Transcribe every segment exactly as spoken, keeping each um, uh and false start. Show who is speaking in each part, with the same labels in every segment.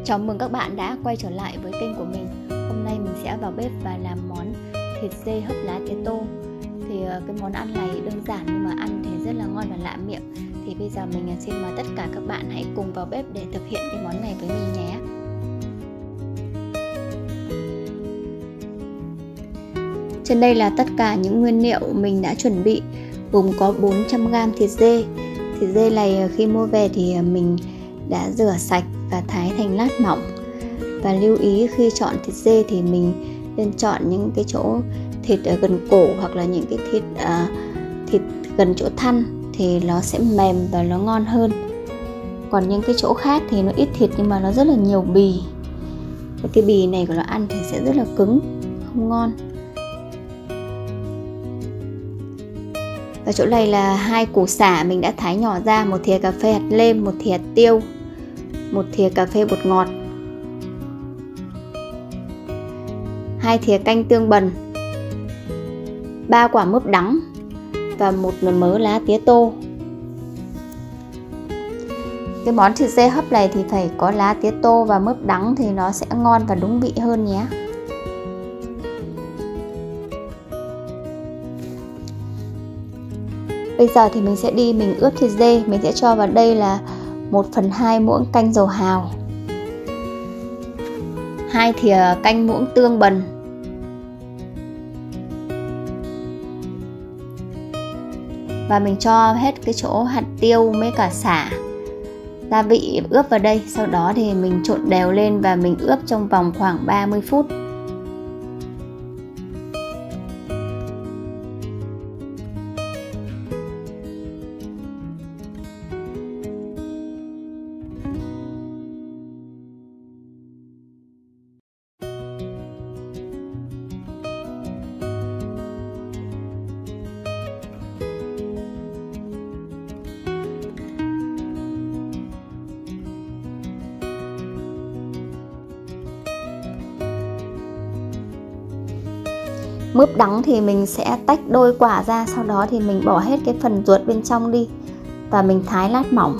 Speaker 1: Chào mừng các bạn đã quay trở lại với kênh của mình. Hôm nay mình sẽ vào bếp và làm món thịt dê hấp lá tía tô. Thì cái món ăn này đơn giản nhưng mà ăn thì rất là ngon và lạ miệng. Thì bây giờ mình xin mời tất cả các bạn hãy cùng vào bếp để thực hiện cái món này với mình nhé. Trên đây là tất cả những nguyên liệu mình đã chuẩn bị, gồm có bốn trăm gam thịt dê. Thịt dê này khi mua về thì mình đã rửa sạch và thái thành lát mỏng. Và lưu ý khi chọn thịt dê thì mình nên chọn những cái chỗ thịt ở gần cổ hoặc là những cái thịt uh, thịt gần chỗ thăn thì nó sẽ mềm và nó ngon hơn. Còn những cái chỗ khác thì nó ít thịt nhưng mà nó rất là nhiều bì. Và cái bì này của nó ăn thì sẽ rất là cứng, không ngon. Và chỗ này là hai củ sả mình đã thái nhỏ ra, một thìa cà phê hạt nêm, một thìa hạt tiêu, một thìa cà phê bột ngọt, hai thìa canh tương bần, ba quả mướp đắng và một mớ lá tía tô. Cái món thịt dê hấp này thì phải có lá tía tô và mướp đắng thì nó sẽ ngon và đúng vị hơn nhé. Bây giờ thì mình sẽ đi mình ướp thịt dê. Mình sẽ cho vào đây là một phần hai muỗng canh dầu hào, hai thìa canh muỗng tương bần, và mình cho hết cái chỗ hạt tiêu với cả sả, gia vị ướp vào đây. Sau đó thì mình trộn đều lên và mình ướp trong vòng khoảng ba mươi phút. Mướp đắng thì mình sẽ tách đôi quả ra, sau đó thì mình bỏ hết cái phần ruột bên trong đi và mình thái lát mỏng.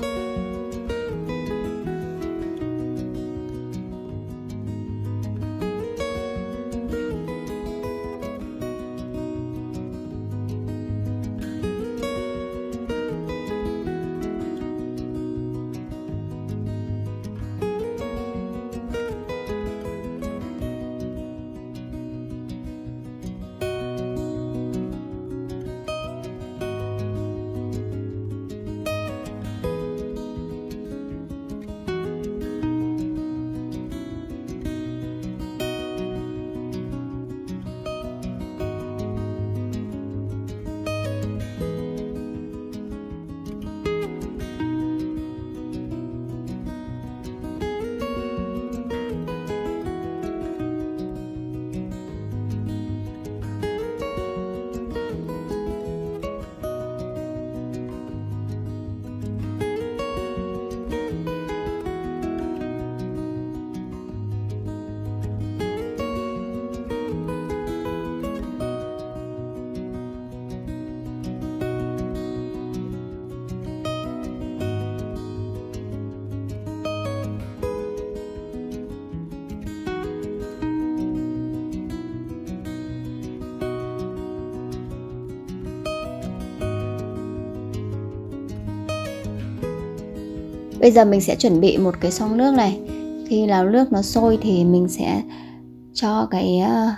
Speaker 1: Bây giờ mình sẽ chuẩn bị một cái xoong nước này. Khi nào nước nó sôi thì mình sẽ cho cái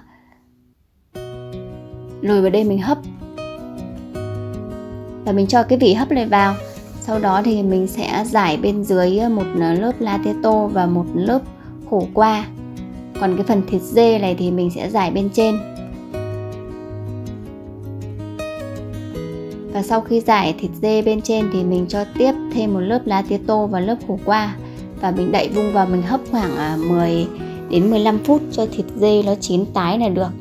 Speaker 1: nồi vào đây mình hấp. Và mình cho cái vỉ hấp này vào. Sau đó thì mình sẽ rải bên dưới một lớp lá tía tô và một lớp khổ qua. Còn cái phần thịt dê này thì mình sẽ rải bên trên. Và sau khi rải thịt dê bên trên thì mình cho tiếp thêm một lớp lá tía tô và lớp khổ qua. Và mình đậy vung vào mình hấp khoảng mười đến mười lăm phút cho thịt dê nó chín tái là được.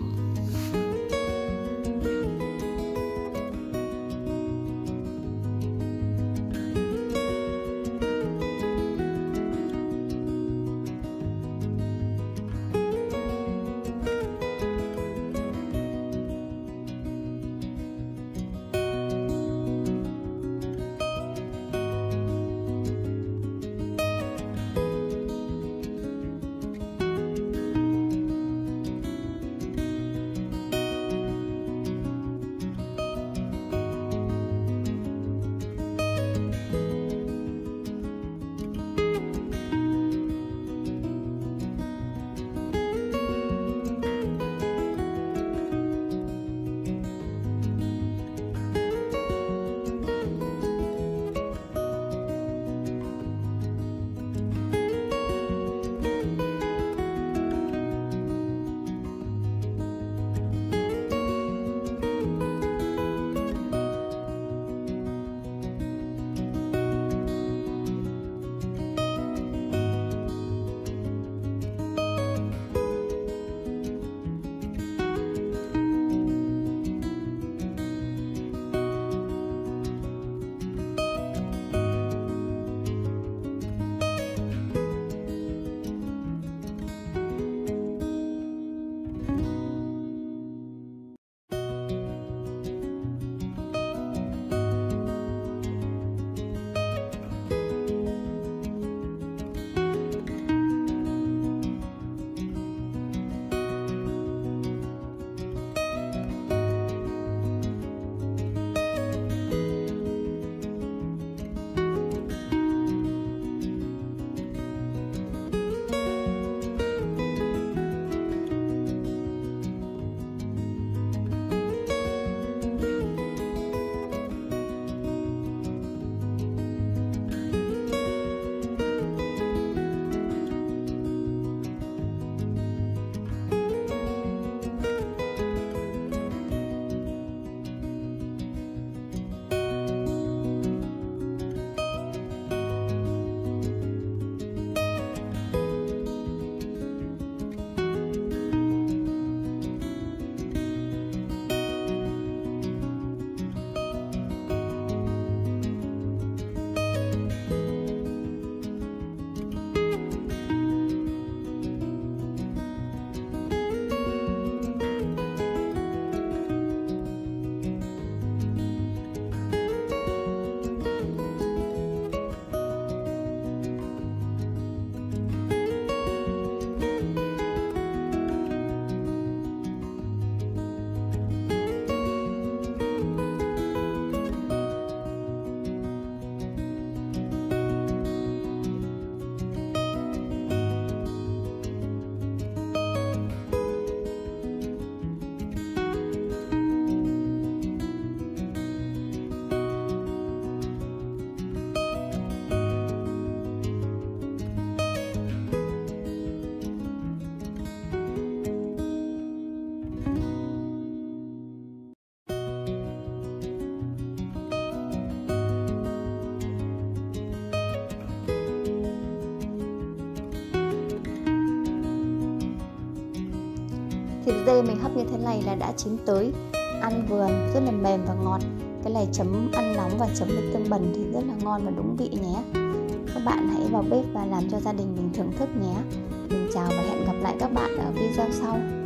Speaker 1: Thịt dê mình hấp như thế này là đã chín tới, ăn vừa rất là mềm và ngọt. Cái này chấm ăn nóng và chấm với tương bần thì rất là ngon và đúng vị nhé. Các bạn hãy vào bếp và làm cho gia đình mình thưởng thức nhé. Mình chào và hẹn gặp lại các bạn ở video sau.